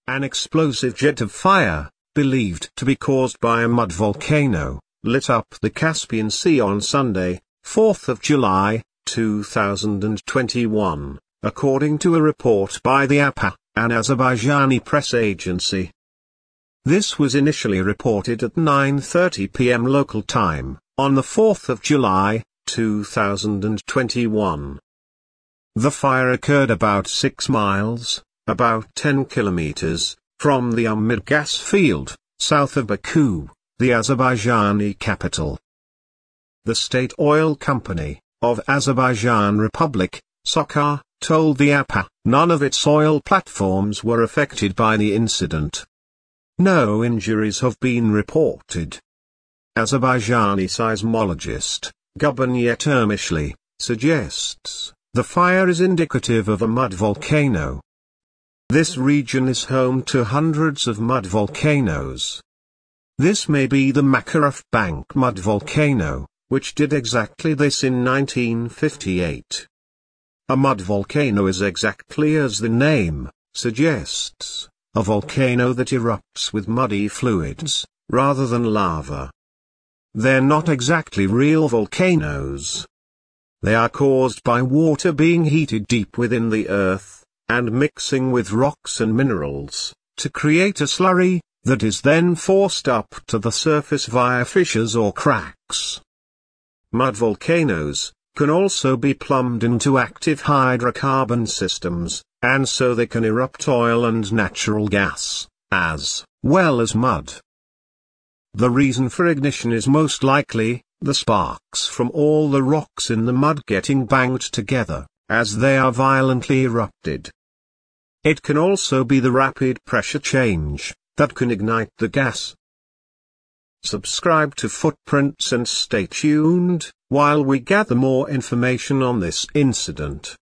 An explosive jet of fire, believed to be caused by a mud volcano, lit up the Caspian Sea on Sunday, 4th of July, 2021, according to a report by the APA, an Azerbaijani press agency. This was initially reported at 9:30 p.m. local time, on the 4th of July, 2021. The fire occurred about 6 miles, about 10 kilometers, from the Umid gas field, south of Baku, the Azerbaijani capital. The State Oil Company of Azerbaijan Republic, SOCAR, told the APA none of its oil platforms were affected by the incident. No injuries have been reported. Azerbaijani seismologist, Gurban Yetirmishli, suggests the fire is indicative of a mud volcano. This region is home to hundreds of mud volcanoes. This may be the Makarov Bank mud volcano, which did exactly this in 1958. A mud volcano is exactly as the name suggests, a volcano that erupts with muddy fluids, rather than lava. They're not exactly real volcanoes. They are caused by water being heated deep within the earth, and mixing with rocks and minerals, to create a slurry, that is then forced up to the surface via fissures or cracks. Mud volcanoes can also be plumbed into active hydrocarbon systems, and so they can erupt oil and natural gas, as well as mud. The reason for ignition is most likely the sparks from all the rocks in the mud getting banged together, as they are violently erupted. It can also be the rapid pressure change that can ignite the gas. Subscribe to Footprints and stay tuned while we gather more information on this incident.